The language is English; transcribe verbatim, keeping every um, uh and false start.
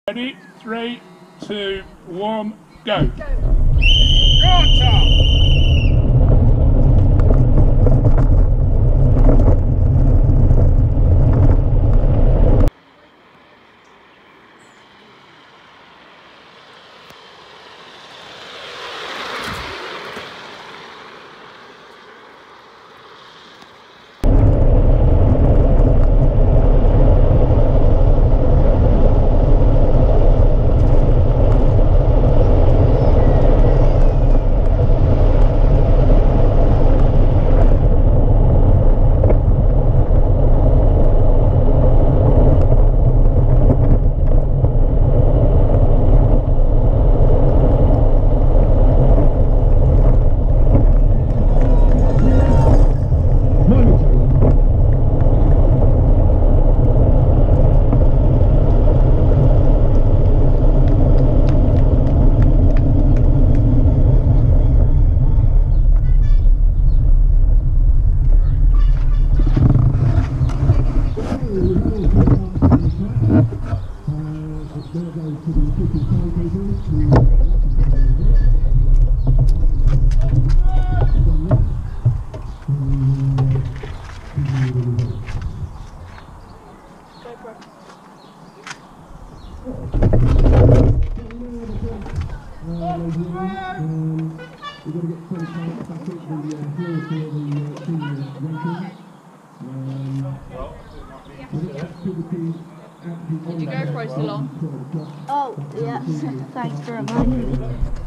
Ready? Three, two, one, go. Go. Go, Tom! Did you go for it so long? Oh, yes. Thanks for reminding me.